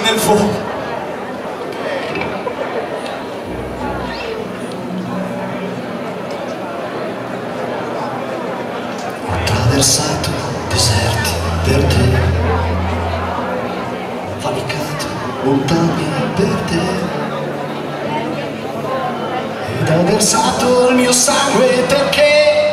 nel fuoco. Ho attraversato deserti per te, valicato montagne per te, ed ho versato il mio sangue perché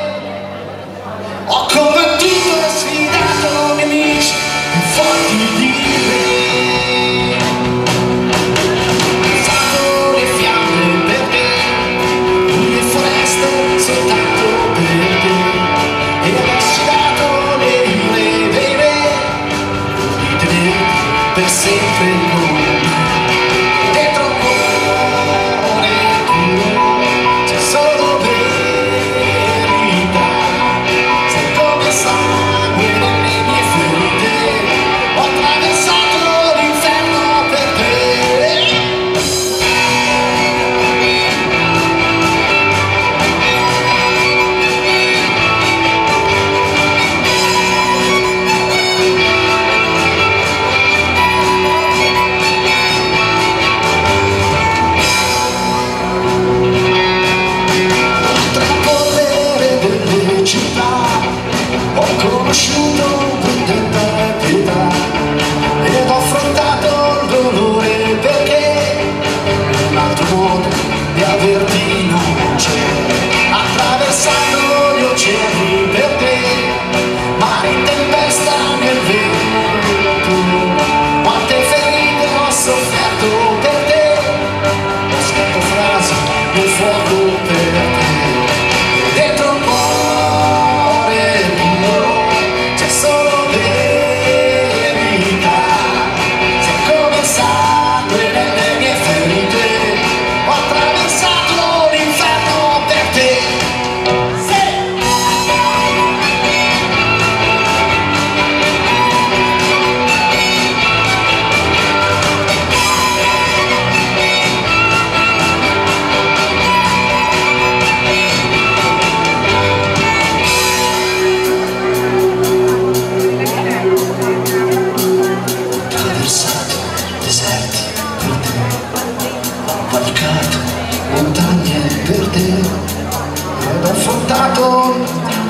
ho combattuto e sfidato nemici più forti di me. Ho usato le fiamme per te, buie foreste soltanto per te, e ho sfidato le ire dei re di tenerti per sempre con me. Dentro il cuore tuo c'è solo verità. Sei come sangue nelle mie ferite, ho attraversato l'inferno per te. Ho conosciuto vendetta e pietà ed ho affrontato il dolore perché un altro modo di averti non c'è. Attraversando gli oceani per te, mare in tempesta nel vento, quante ferite ho sofferto per te, ho scritto frasi nel fuoco per te. Dentro un valicato montagne per te, ed ho affrontato